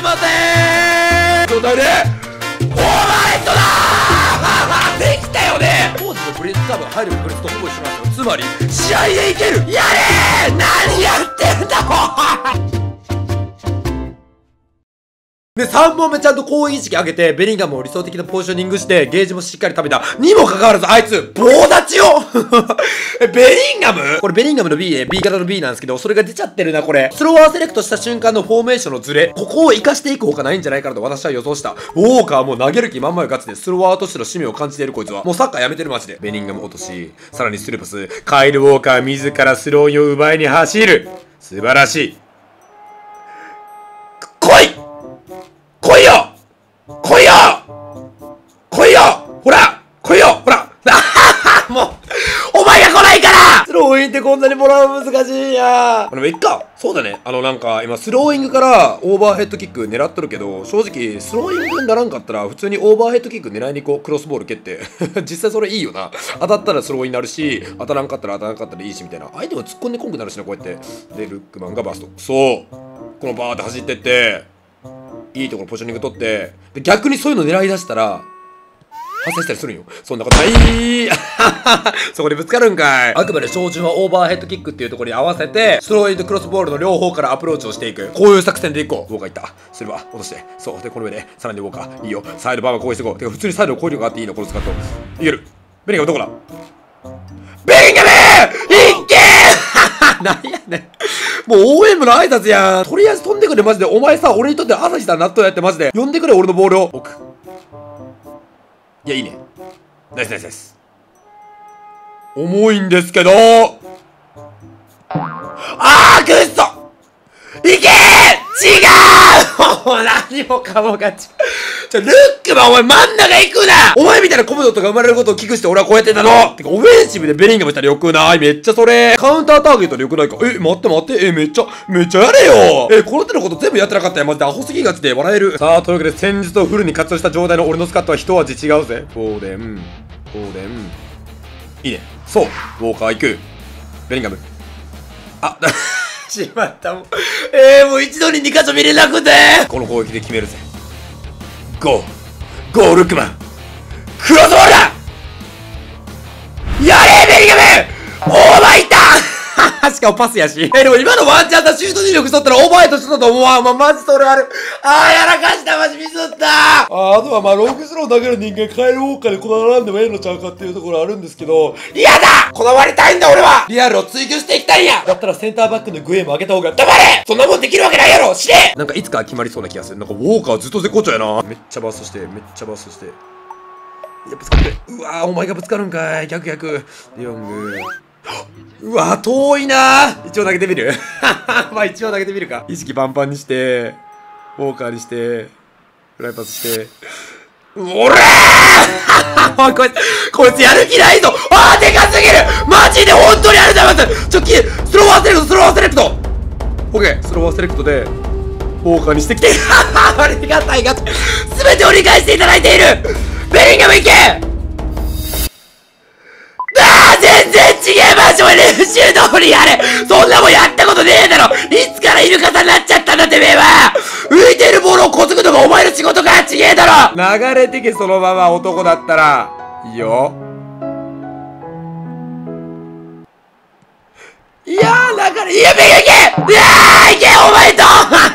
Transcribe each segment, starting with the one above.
ませーん状態でオーバーヘッドだーできたよね。当時のブレス多分入るブレスとほぼ一緒なんですよ。つまり試合でいける。やれー何やってんだもんで、3本目ちゃんと攻撃意識上げて、ベリンガムを理想的なポジショニングして、ゲージもしっかり食べた。にもかかわらず、あいつ、棒立ちをベリンガムこれベリンガムの B で、B 型の B なんですけど、それが出ちゃってるな、これ。スローワーセレクトした瞬間のフォーメーションのズレ。ここを活かしていくほかないんじゃないかなと私は予想した。ウォーカーも投げる気満々よガチで、スローワーとしての使命を感じているこいつは。もうサッカーやめてるマジで。ベリンガム落とし、さらにスルーパス、カイル・ウォーカー自らスローインを奪いに走る。素晴らしい。来い来いよ来いよ来いよほら来いよほらもうお前が来ないからスローインってこんなにもらう難しいやでもいっかそうだねなんか今スローイングからオーバーヘッドキック狙っとるけど正直スローイングにならんかったら普通にオーバーヘッドキック狙いに行こうクロスボール蹴って実際それいいよな当たったらスローインになるし当たらんかったら当たらんかったらいいしみたいな相手も突っ込んでこんくなるしなこうやってでルックマンがバストそうこのバーって走ってっていいところポジショニング取ってで逆にそういうの狙い出したら発生したりするんよそんなことないそこでぶつかるんかいあくまで照準はオーバーヘッドキックっていうところに合わせてスローインとクロスボールの両方からアプローチをしていくこういう作戦でいこうウォーカーいったそれは落としてそうでこの上でさらにウォーカーいいよサイドバーバー攻撃していこうてか普通にサイドの攻撃力があっていいのこのスカットいけるベリンガムどこだベリンガムいっけーなんやねんもう応援部の挨拶やんとりあえず飛んでくれマジでお前さ俺にとって朝日さん納豆やってマジで呼んでくれ俺のボールを置くいやいいねナイスナイスナイス重いんですけどあーくっそいけー違う何もかもがルックマンお前真ん中行くなお前みたいなコムドットが生まれることを危惧して俺はこうやってたのてかオフェンシブでベリンガムしたらよくないめっちゃそれカウンターターゲットでよくないか待って待ってめっちゃやれよこの手のこと全部やってなかったよマジでアホすぎがちで笑えるさあというわけで戦術をフルに活用した状態の俺のスカットは一味違うぜフォーデンいいねそうウォーカー行くベリンガムしまったもうもう一度に2箇所見れなくてこの攻撃で決めるぜゴールックマンクロスボールだやれベリンガムオーバーいったしかもパスやしでも今のワンチャンだシュート能力しとったらオーバーヘッドしとったと思うわマジそれあるやらかしたマジミスったあとはロングスロー投げる人間カエルウォーカーでこだわらんでもええのちゃうかっていうところあるんですけど嫌だこだわりたいんだ俺はリアルを追求していきたいんやだったらセンターバックのグエも上げた方が黙れそんなもんできるわけないやろ死ねなんかいつか決まりそうな気がするなんかウォーカーずっと絶好調やなめっちゃバーストしていやぶつかってうわお前がぶつかるんかい逆デヨングうわ遠いな一応投げてみる一応投げてみるか意識パンパンにしてウォーカーにしてフライパスしておらーこいつやる気ないぞでかすぎるマジで本当にありがとうございますスローワーセレクトオッケースローワーセレクトでウォーカーにしてきてありがたい全てを理解していただいているベリンガムいけ全然違え場所練習通りやれそんなもんやったことねえだろいつからイルカさんになっちゃったんだてめえは浮いてるボールをこつぐのがお前の仕事かちげえだろ流れてけそのまま男だったらいいよいや流れいやベガいけいけお前と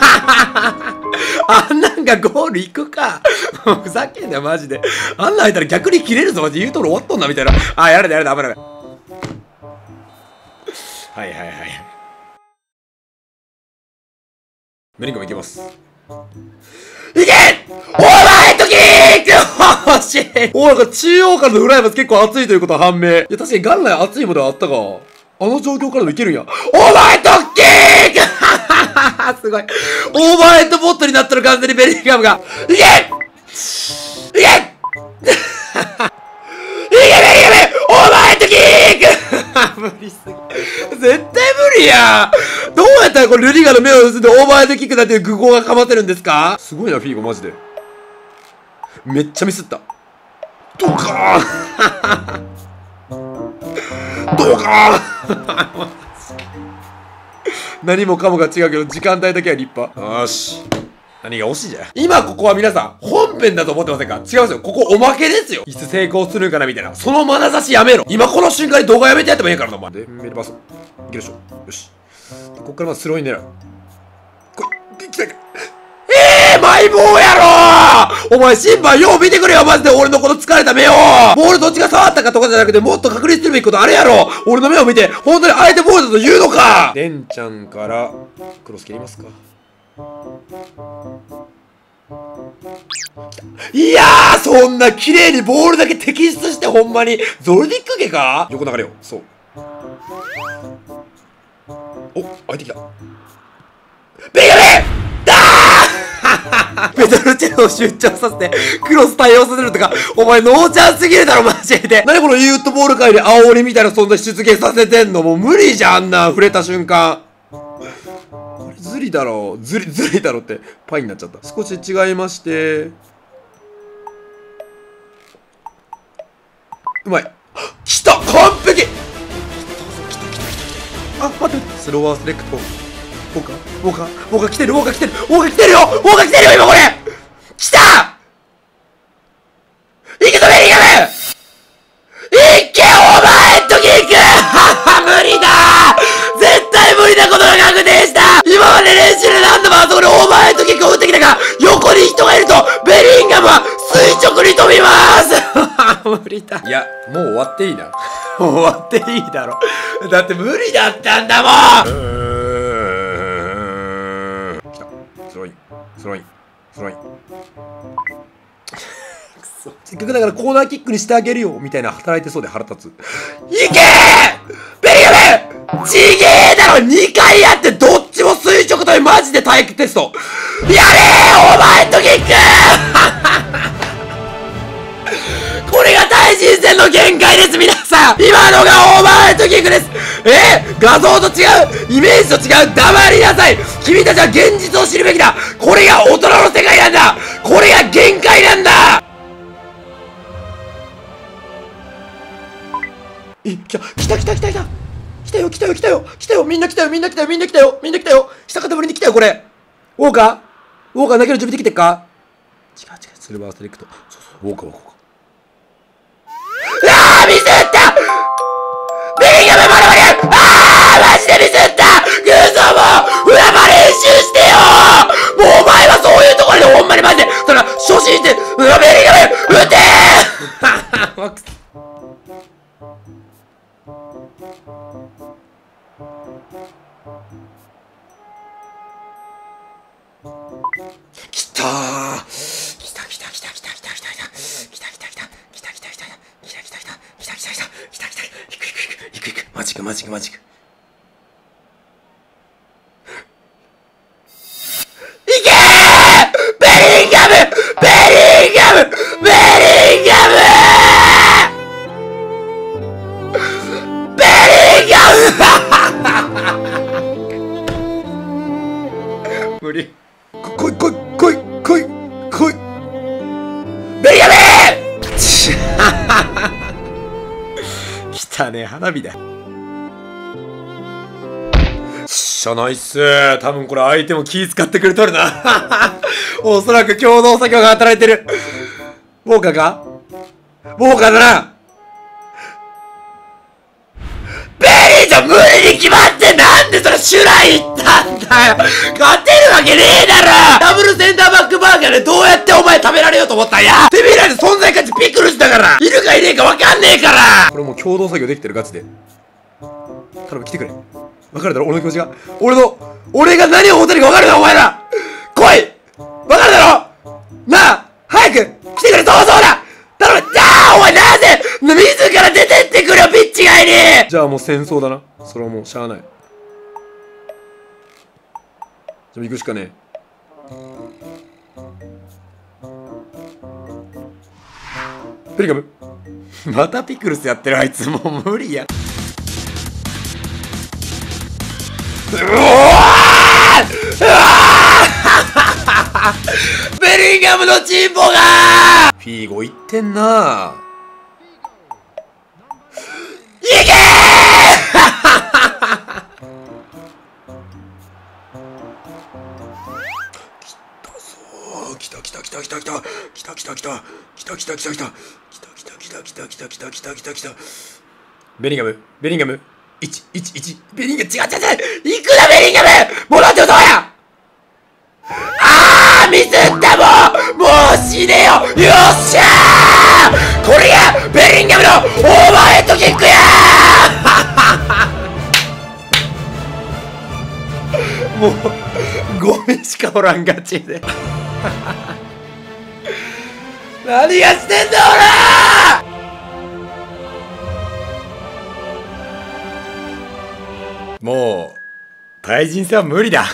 なんかゴール行くかふざけんなよマジであんなん入ったら逆に切れるぞマジで言うとる終わっとんなみたいなやれだ危ないはいベリンガムいけますいけオーバーヘッドキック欲しいなんか中央からのフライパス結構熱いということは判明いや確かに元来熱いものはあったかあの状況からもいけるんやオーバーヘッドキックすごいオーバーヘッドボットになったら完全にベリンガムがいけベリンガムオーバーヘッドキック無理すぎ絶対無理やどうやったらこれルディガーの目を盗んでオーバーヘッドキックだっていう愚行がかまってるんですかすごいなフィーゴマジでめっちゃミスったドカーンドカーン何もかもが違うけど時間帯だけは立派よし何が惜しいじゃん。今ここは皆さん、本編だと思ってませんか？違うんですよ。ここおまけですよ。いつ成功するんかなみたいな。その眼差しやめろ。今この瞬間に動画やめてやってもいいからな、お前。で、メルバス。いけるでしょ。よし。こっからまずスローイン狙う。こい、来たか。マイボーやろー。お前審判よう見てくれよ、マジで。俺のこの疲れた目を。ボールどっちが触ったかとかじゃなくて、もっと確認するべきことあれやろ。俺の目を見て、本当に相手ボールだと言うのか。デンちゃんからクロス蹴りますか。いやー、そんな綺麗にボールだけ摘出してほんまにゾルディック家か。横流れよ。そう。お、開いてきた。ベイガメペドルチェロを出張させてクロス対応させるとか、お前ノーチャンすぎるだろマジで。何このユートボール界で煽りみたいな存在出現させてんの。もう無理じゃん、あんな触れた瞬間。これズリだろ、ズリだろってパイになっちゃった。少し違いまして、うまい。来た、完璧。来た、あ、待って、スローワーセレクト。ウォーカー来てるよ、今これ来た。行くぞベリンガム。いけお前とキック無理だ。絶対無理なことが確定した。今まで練習で何度もあそこでオーバーヘッドキックを打ってきたが、横に人がいるとベリンガムは垂直に飛びます無理だ。いや、もう終わっていいな。もう終わっていいだろ。だって無理だったんだもん。スローイン。せっかくだからコーナーキックにしてあげるよみたいな働いてそうで腹立つ。いけーベリガム。ちげーだろ。2回やってどっちも垂直とマジで体育テスト。やれーオーバーヘッドキックこれが対人戦の限界です皆さん。今のがオーバーヘッドキックです。画像と違う、イメージと違う。黙りなさい。君たちは現実を知るべきだ。これが大人の世界なんだ。これが限界なんだ。来たよ。みんな来たよ。下肩ぶりに来たよ、これ。ウォーカー投げる準備できてっか。違う、スルバーセレクト。そう、ウォーカー。ミスったベリンガム丸々。マジでミスった。グーゾーも裏場練習してよ。もうお前はそういうところでほんまにマジでそれは初心者でベリンガム打て来たー。来た。行く。マジック。いけーベリンガム無理。来いベリンガム来たね、花火だ。しゃないっす。多分これ相手も気使ってくれとるな。おそらく共同作業が働いてる。ウォーカーか？ウォーカーだな。ベリーじゃ無理に決まって。なんでそれシュライ行ったんだよ。勝てるわけねえだろ。ダブルセンターバックバーガーでどうやってお前食べられようと思ったんや。てめえらで存在価値ピクルスだから。いるかいねえかわかんねえから。これもう共同作業できてるガチで。頼む来てくれ。わかるだろ俺の気持ちが。俺が何を思ってるかわかるだろお前ら。来いわかるだろなあ早く来てくれ。そうだ頼む。じゃあお前なぜ自ら出てってくれよピッチ外に。じゃあもう戦争だな。それはもうしゃあない。じゃあ行くしかねえ。ペリカムまたピクルスやってるあいつ。もう無理や。ベリンガムのチンポがフィーゴいってんな。いけー来たぞ来た来た来た来た来た来た来た来た来た来た来た来た来た来た来た来た来た来た来た。ベリンガムベリンガム111ベリンガム、違う違う違う、行くなベリンガム、戻ってよそうや。あーミスったもう死ねよ。よっしゃー、これがベリンガムのオーバーヘッドキックやーもうゴミしかおらんガチで何がしてんだ俺。もう対人戦は無理だ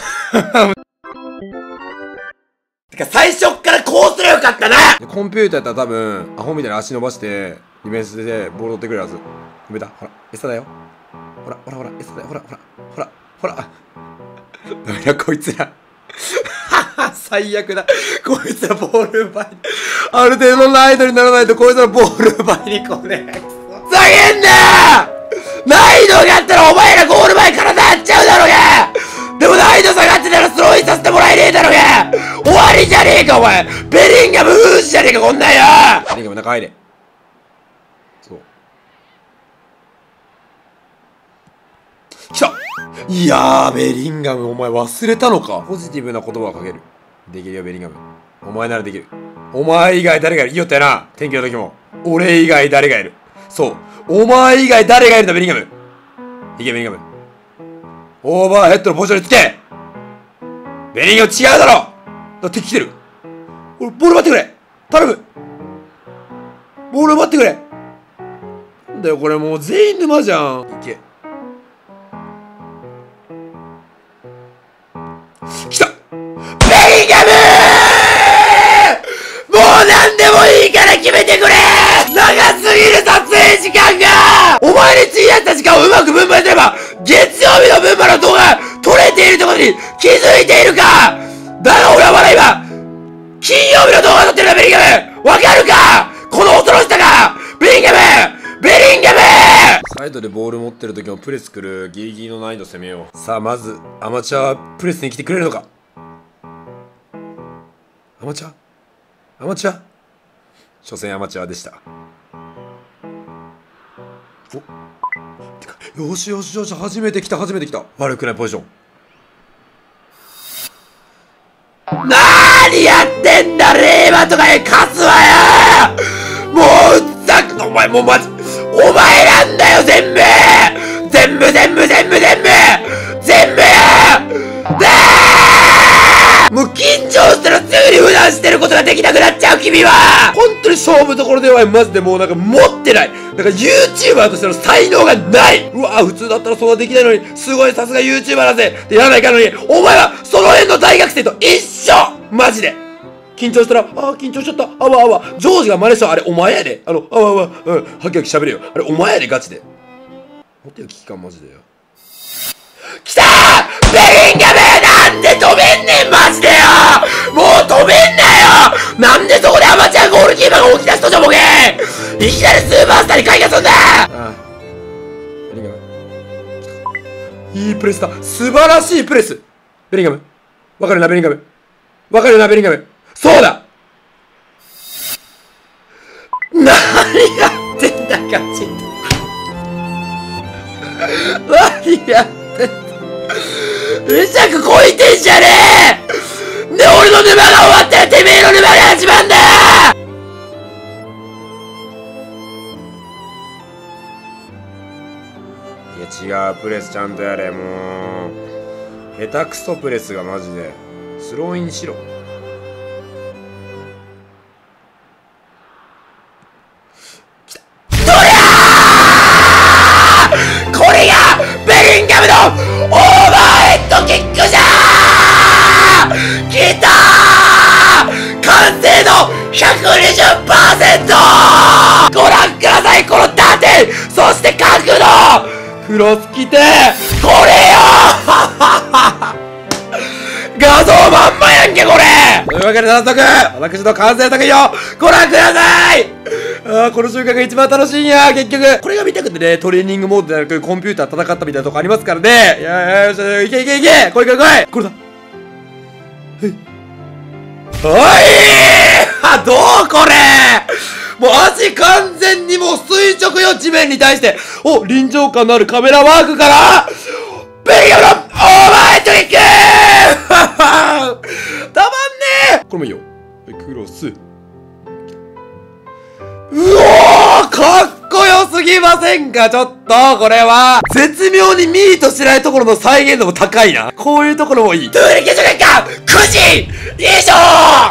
てか最初っからこうすればよかったな。コンピューターやったら多分アホみたいな足伸ばしてディフェンスでボール取ってくれるはず。止めた、ほら餌だよ、ほらほらほら餌だよ、ほらほらほらほらダメだこいつら最悪だ、こいつらボール奪い、ある程度の難易度にならないとこいつらボール奪いに来ねえ。ふざけんなー。難易度があったらお前らゴール前からなっちゃうだろうが。でも難易度下がってたらスローインさせてもらえねえだろうが。終わりじゃねえかお前。ベリンガム封じじゃねえかこんなんよ。ベリンガム中入れ。そう。来た。いやーベリンガムお前忘れたのか。ポジティブな言葉をかける。できるよベリンガム。お前ならできる。お前以外誰がいる。いいよったよな天気の時も。俺以外誰がいる。そうお前以外誰がいるんだベリンガム。いけベリンガム。オーバーヘッドのポジションにつけ。ベリンガム違うだろ。だ敵来てる。俺ボール待ってくれ頼む。ボール待ってくれ。なんだよこれもう全員沼じゃん。いけ。来たベリンガムー。もう何でもいいから決めてくれ。長すぎる撮影時間が。お前に費やした時間をうまく分配すれば月曜日の分配の動画が撮れているってことに気づいているか。だが俺はまだ今金曜日の動画を撮ってるんだベリンガム。わかるかこの恐ろしさが。ベリンガムベリンガム。サイドでボール持ってる時もプレス来るギリギリの難易度攻めよう。さあまずアマチュアプレスに来てくれるのか。アマチュアアマチュア所詮アマチュアでした。おてかよしよしよし、初めて来た初めて来た。悪くないポジション。なーにやってんだレーマとかで勝つわよ。もううっざくお前もうマジお前なんだよ全部全部全部全部全部全部もう緊張したらすぐに普段してることができなくなっちゃう君は。本当に勝負どころで弱い。マジでもうなんか持ってない。なんか YouTuber としての才能がない。うわ普通だったらそんなできないのにすごいさすが YouTuber だぜってやらないかのにお前はその辺の大学生と一緒マジで。緊張したら緊張しちゃったあわあわ。ジョージが真似したあれお前やで。あわあわはきはき喋れよ。あれお前やでガチで。持ってよ危機感マジでよ。来たーベリンガムなんで止めんねんマジでよ。もう止めんなよ。なんでそこでアマチュアゴールキーパーが起き出すとじゃボケ。いきなりスーパースターに開花すんだ。ベリンガムいいプレスだ。素晴らしいプレス。ベリンガムわかるなベリンガムわかるなベリンガム。そうだ何やってんだガチで何やってんだ。うしゃくこいてんじゃねえ。で俺の沼が終わったらてめえの沼が始まんだよ。いや違うプレスちゃんとやれ。もう下手くそプレスがマジでスローインしろ。これがベリンガムのオーバーヘッドキックじゃー。きたー完成度 120%。 ご覧くださいこの縦そして角度クロス来てこれよ画像まんまやんけこれ。というわけで早速私の完成作品をご覧ください。この瞬間が一番楽しいんや結局。これが見たくてねトレーニングモードでなくコンピューター戦ったみたいなとこありますからね。いやよしいけいけいけ来い来い来いこれだ。はいおいーどうこれもう足完全にもう垂直よ、地面に対して。お、臨場感のあるカメラワークから、ベリーブロオーバートリックたまんねえ。これもいいよ。クロス。うおーかっこよすぎませんかちょっと、これは。絶妙にミートしないところの再現度も高いな。こういうところもいい。トゥーリケジョ結果 !9 時以上